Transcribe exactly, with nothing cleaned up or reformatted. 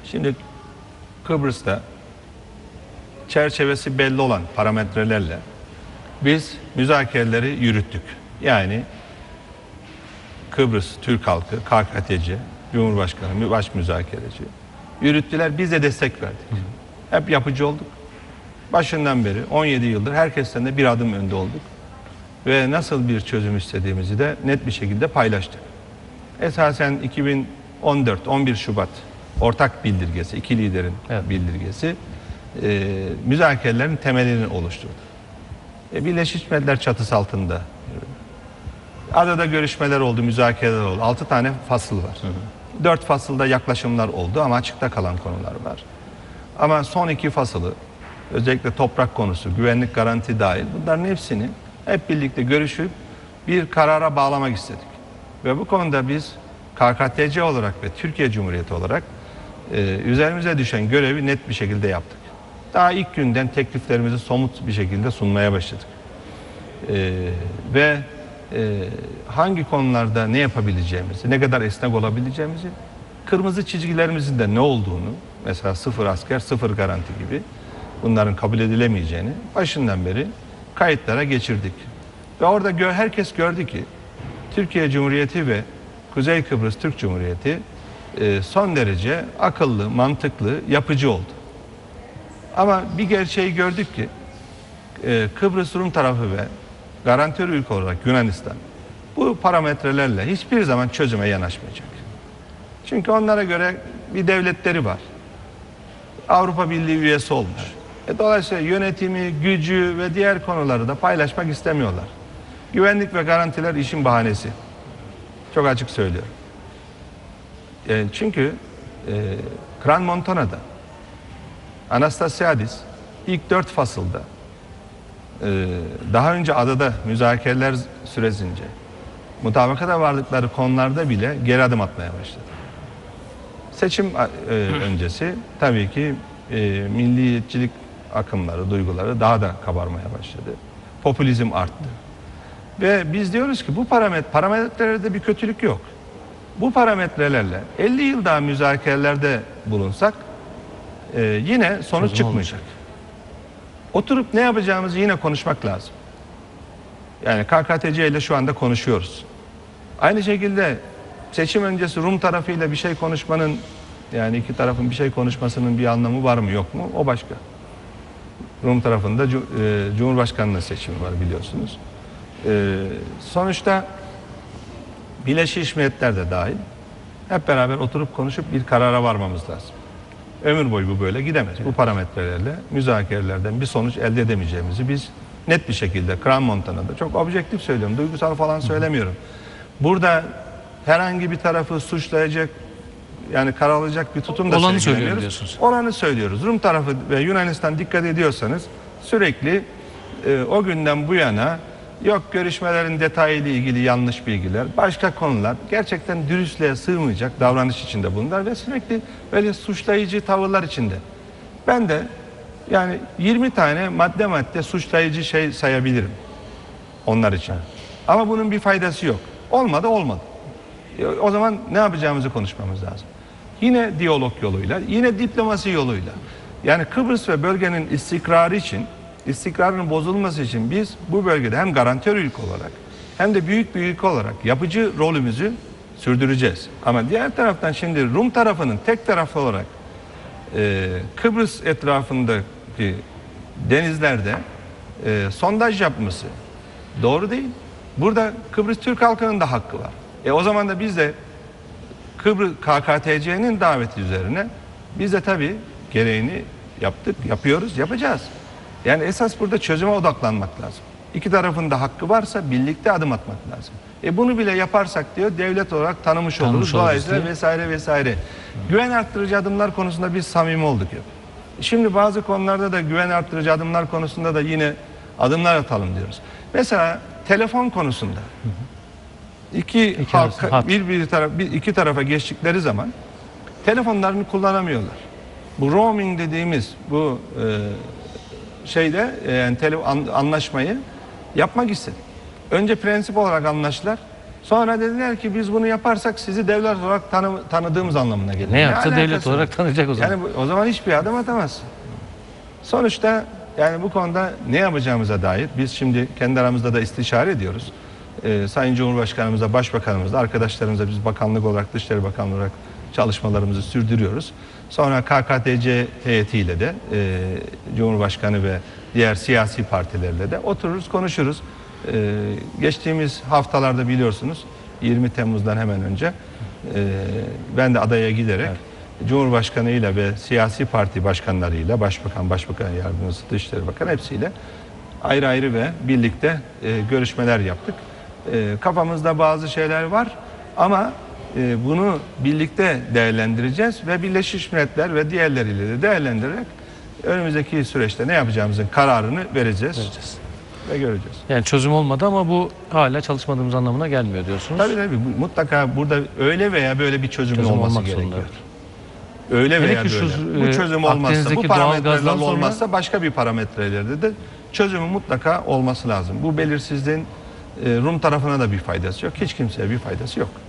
Şimdi Kıbrıs'ta çerçevesi belli olan parametrelerle biz müzakereleri yürüttük. Yani Kıbrıs Türk halkı, K K T C, Cumhurbaşkanı, baş müzakereci yürüttüler. Biz de destek verdik. Hı hı. Hep yapıcı olduk. Başından beri on yedi yıldır herkesten de bir adım önde olduk. Ve nasıl bir çözüm istediğimizi de net bir şekilde paylaştık. Esasen iki bin on dört on bir Şubat ortak bildirgesi, iki liderin evet. bildirgesi e, müzakerelerin temelini oluşturdu. E, Birleşmiş Milletler çatısı altında adada görüşmeler oldu, müzakereler oldu. Altı tane fasıl var. Hı hı. Dört fasılda yaklaşımlar oldu ama açıkta kalan konular var. Ama son iki fasılı, özellikle toprak konusu, güvenlik garanti dahil, bunların hepsini hep birlikte görüşüp bir karara bağlamak istedik. Ve bu konuda biz K K T C olarak ve Türkiye Cumhuriyeti olarak e, üzerimize düşen görevi net bir şekilde yaptık. Daha ilk günden tekliflerimizi somut bir şekilde sunmaya başladık. E, ve e, hangi konularda ne yapabileceğimizi, ne kadar esnek olabileceğimizi, kırmızı çizgilerimizin de ne olduğunu, mesela sıfır asker, sıfır garanti gibi bunların kabul edilemeyeceğini başından beri kayıtlara geçirdik. Ve orada gö herkes gördü ki Türkiye Cumhuriyeti ve Kuzey Kıbrıs Türk Cumhuriyeti e, son derece akıllı, mantıklı, yapıcı oldu. Ama bir gerçeği gördük ki e, Kıbrıs Rum tarafı ve garantör ülke olarak Yunanistan bu parametrelerle hiçbir zaman çözüme yanaşmayacak. Çünkü onlara göre bir devletleri var. Avrupa Birliği üyesi olmuş. E, dolayısıyla yönetimi, gücü ve diğer konuları da paylaşmak istemiyorlar. Güvenlik ve garantiler işin bahanesi. Çok açık söylüyorum. E, çünkü e, Kran Montana'da Anastasiadis ilk dört fasılda e, daha önce adada müzakereler süresince mutabakata vardıkları konularda bile geri adım atmaya başladı. Seçim e, öncesi tabii ki e, milliyetçilik akımları, duyguları daha da kabarmaya başladı. Popülizm arttı. Ve biz diyoruz ki bu paramet parametrelerde bir kötülük yok. Bu parametrelerle elli yıl daha müzakerelerde bulunsak e, yine sonuç Çözüm çıkmayacak. Olacak. Oturup ne yapacağımızı yine konuşmak lazım. Yani K K T C ile şu anda konuşuyoruz. Aynı şekilde seçim öncesi Rum tarafıyla bir şey konuşmanın, yani iki tarafın bir şey konuşmasının bir anlamı var mı yok mu? O başka. Rum tarafında e, Cumhurbaşkanlığı seçimi var biliyorsunuz. E, sonuçta Birleşmiş Milletler de dahil hep beraber oturup konuşup bir karara varmamız lazım. Ömür boyu bu böyle gidemez. Evet. Bu parametrelerle müzakerelerden bir sonuç elde edemeyeceğimizi biz net bir şekilde Kran Montana'da çok objektif söylüyorum. Duygusal falan söylemiyorum. Burada herhangi bir tarafı suçlayacak, yani karalayacak bir tutum da olanı söylüyoruz. Olanı söylüyoruz. Rum tarafı ve Yunanistan dikkat ediyorsanız sürekli e, o günden bu yana yok görüşmelerin detayıyla ilgili yanlış bilgiler, başka konular, gerçekten dürüstlüğe sığmayacak davranış içinde bunlar ve sürekli böyle suçlayıcı tavırlar içinde. Ben de yani yirmi tane madde madde suçlayıcı şey sayabilirim onlar için. Ama bunun bir faydası yok. Olmadı olmadı. O zaman ne yapacağımızı konuşmamız lazım. Yine diyalog yoluyla, yine diplomasi yoluyla. Yani Kıbrıs ve bölgenin istikrarı için, istikrarının bozulması için biz bu bölgede hem garantör ülke olarak hem de büyük bir ülke olarak yapıcı rolümüzü sürdüreceğiz. Ama diğer taraftan şimdi Rum tarafının tek taraflı olarak e, Kıbrıs etrafındaki denizlerde e, sondaj yapması doğru değil. Burada Kıbrıs Türk halkının da hakkı var. E o zaman da biz de Kıbrıs K K T C'nin daveti üzerine biz de tabii gereğini yaptık, yapıyoruz, yapacağız. Yani esas burada çözüme odaklanmak lazım. İki tarafın da hakkı varsa birlikte adım atmak lazım. E bunu bile yaparsak diyor devlet olarak tanımış, tanımış oluruz. Dolayısıyla vesaire vesaire. Hı. Güven arttırıcı adımlar konusunda biz samimi olduk ya. Şimdi bazı konularda da güven arttırıcı adımlar konusunda da yine adımlar atalım diyoruz. Mesela telefon konusunda. Hı hı. İki, iki halka, bir, bir taraf, bir, iki tarafa geçtikleri zaman telefonlarını kullanamıyorlar. Bu roaming dediğimiz bu e, şeyde yani tele, an, anlaşmayı yapmak istedik. Önce prensip olarak anlaştılar. Sonra dediler ki biz bunu yaparsak sizi devlet olarak tanı, tanıdığımız anlamına gelir. Ne yapsa devlet alakası var? olarak tanıyacak o zaman. Yani bu- o zaman hiçbir adım atamazsın. Sonuçta yani bu konuda ne yapacağımıza dair biz şimdi kendi aramızda da istişare ediyoruz. Ee, Sayın Cumhurbaşkanımıza, Başbakanımıza, arkadaşlarımıza biz bakanlık olarak, Dışişleri Bakanlığı olarak çalışmalarımızı sürdürüyoruz. Sonra K K T C heyetiyle de e, Cumhurbaşkanı ve diğer siyasi partilerle de otururuz, konuşuruz. Ee, geçtiğimiz haftalarda biliyorsunuz yirmi Temmuz'dan hemen önce e, ben de adaya giderek evet. Cumhurbaşkanı ile ve siyasi parti başkanlarıyla, Başbakan, Başbakan Yardımcısı, Dışişleri Bakanı hepsiyle ayrı ayrı ve birlikte e, görüşmeler yaptık. E, kafamızda bazı şeyler var ama e, bunu birlikte değerlendireceğiz ve Birleşmiş Milletler ve diğerleriyle de değerlendirerek önümüzdeki süreçte ne yapacağımızın kararını vereceğiz. Vereceğiz. Ve göreceğiz. Yani çözüm olmadı ama bu hala çalışmadığımız anlamına gelmiyor diyorsunuz. Tabii tabii mutlaka burada öyle veya böyle bir çözümün Çözüm olması olmak gerekiyor. zorunda. Öyle veya Hele ki böyle. şu, Bu e, çözüm olmazsa, bu Akdeniz'deki parametreler doğalgazdan sonra- olmazsa başka bir parametrelerde de çözümün mutlaka olması lazım. Bu belirsizliğin e, Rum tarafına da bir faydası yok. Hiç kimseye bir faydası yok.